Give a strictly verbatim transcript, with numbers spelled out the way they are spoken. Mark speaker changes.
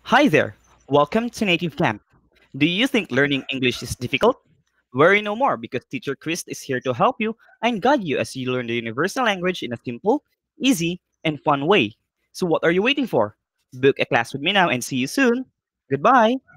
Speaker 1: Hi there. Welcome to Native Camp. Do you think learning English is difficult? Worry no more because teacher Chris is here to help you and guide you as you learn the universal language in a simple, easy, and fun way. So what are you waiting for? Book a class with me now and see you soon. Goodbye.